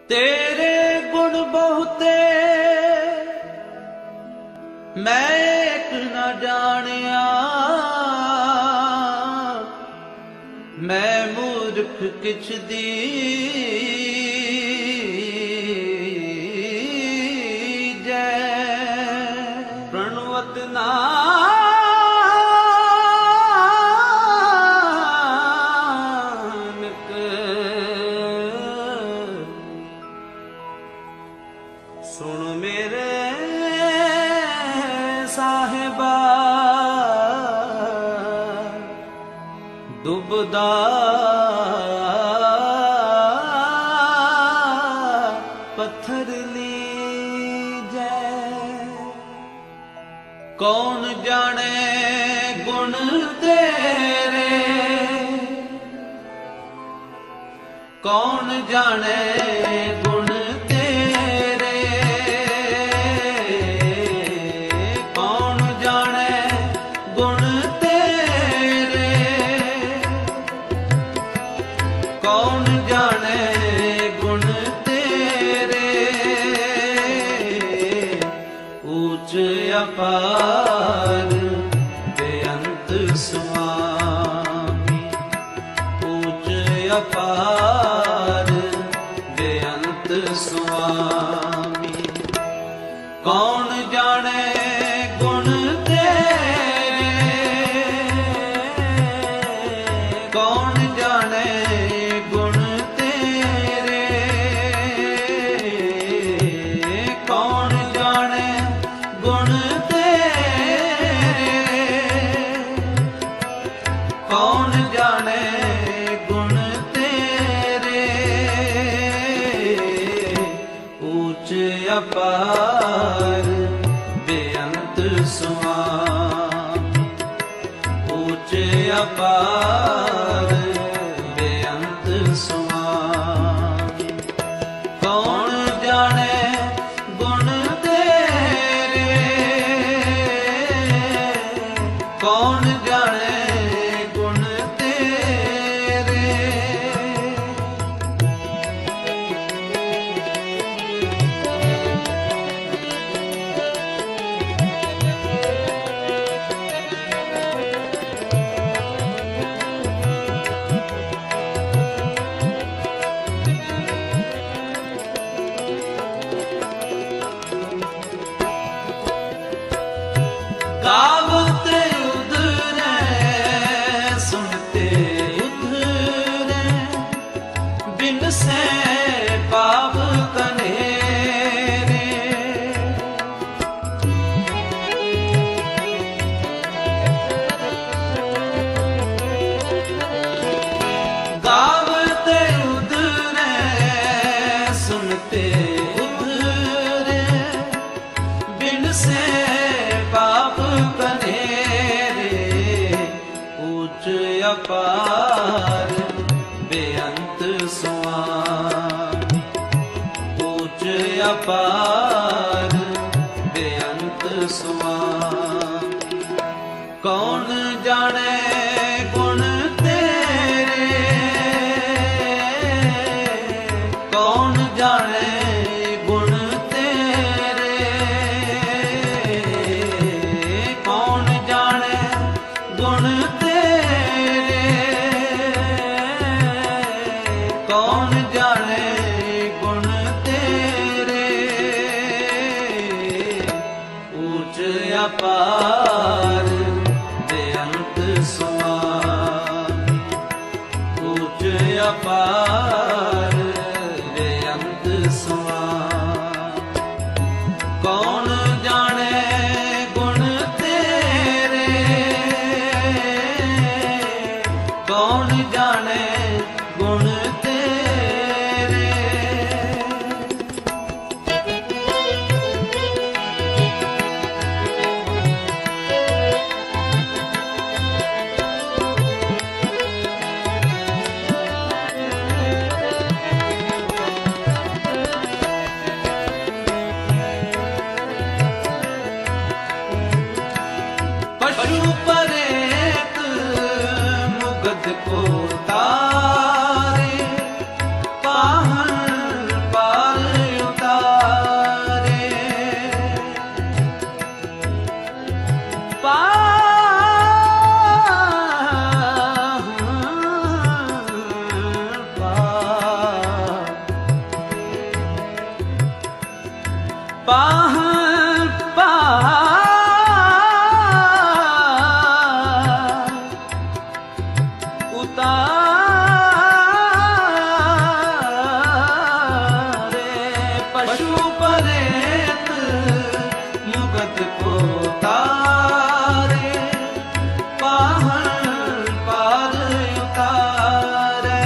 तेरे गुण बहुते मैं एक न जानिया, मैं मूर्ख किछ दी जय प्रणवत नानक सुन मेरे साहिबा दुबदा पत्थर लीजै। कौन जाने गुण तेरे, कौन जाने गुण तेरे, कौन जाने गुण तेरे, कौन जाने गुण तेरे। ऊंच अपार बेअंत स्वामी, ऊंच अपार बेअंत स्वामी। कौन जाने गुण तेरे, कौन जाने गुण तेरे, कौन जाने गुण तेरे, कौन जाने गुण तेरे। ऊंच अपार बेअंत स्वामी, ऊंच अपार बेअंत स्वामी। कौन जाने गुण तेरे, कौन जाने गुण तेरे। गावते उधरे सुनते उधरे, बिन से पाप कनेरे। गावते उधरे सुनते उधरे, बिन से पाप कनेरे। ऊंच अपार बेअंत स्वामी, ऊंच अपार बेअंत स्वामी। कौन जाने गुण तेरे, कौन जाने गुण तेरे, कौन जाने गुण तेरे, कौन जाने गुण तेरे। ऊंच अपार बेअंत स्वामी, ऊंच अपार बेअंत स्वामी। पाहन पार उतारे पशु परेत मुगत को तारे पाहन पार उतारे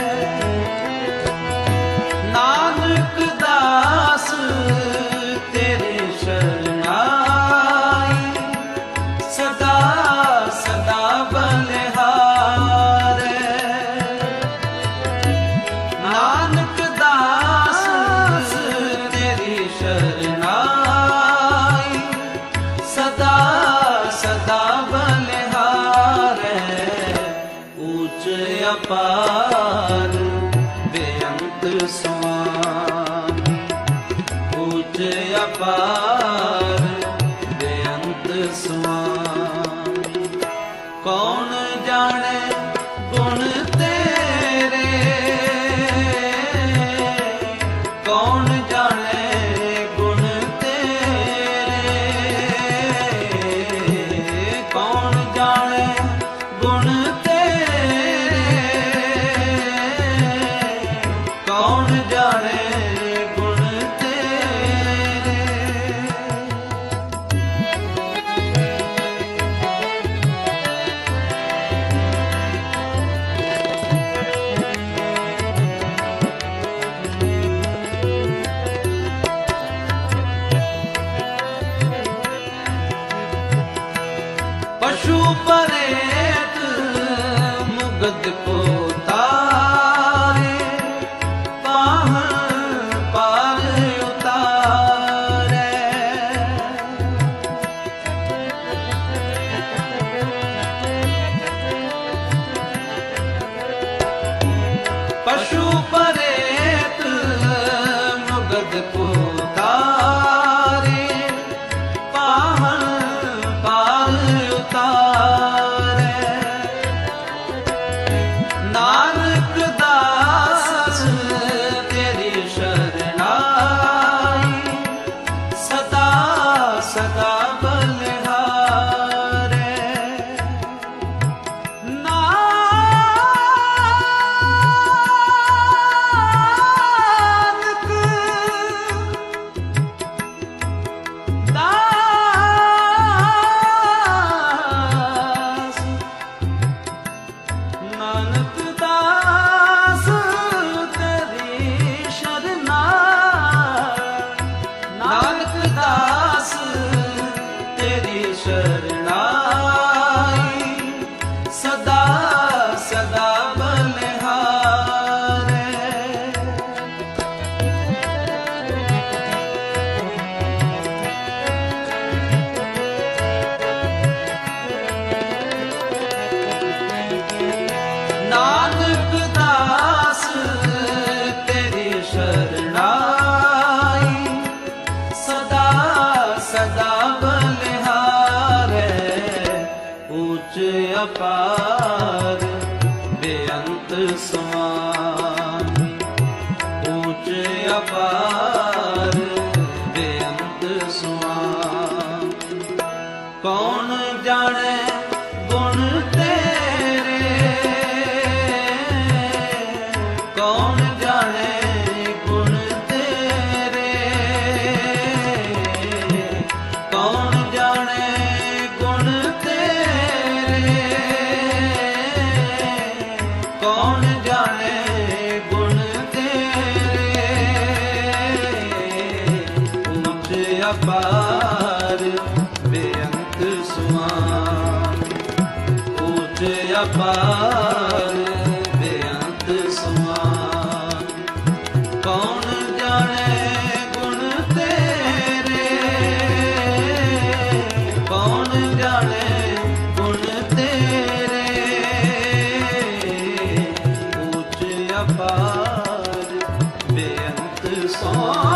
नानक दास तेरे शरणाई सदा सदा बलिहारे नानक दास तेरी शरणाई सदा सदा बलिहारे ऊंच अपार बेअंत स्वामी ऊंच अपार बेअंत स्वामी कौन जाने गुण तेरे कौन जाने गुण तेरे कौन जाने गुण तेरे कौन जाने गुण तेरे पशु परेत मुगद को तारे पाहन पार उतारे पशु परेत मुगद को तारे पाहन पार उतारे नानक दास तेरी शरणाई सदा सदा बलिहारे नानक दास नानक दास तेरी शरणाई नानक दास तेरी शरणाई सदा सदा बलिहारे नानक दास तेरी शरणाई सदा सदा बलिहारे ऊंच अपार बेअंत स्वामी ऊंच अपार बेअंत स्वामी कौन जाने गुण तेरे कौन जाने गुण तेरे कौन जाने गुण तेरे कौन जाने गुण तेरे ऊंच अपार बेअंत स्वामी ऊंच अपार बेअंत स्वामी कौन जाने गुण तेरे कौन जाने गुण तेरे ऊंच अपार बेअंत स्वामी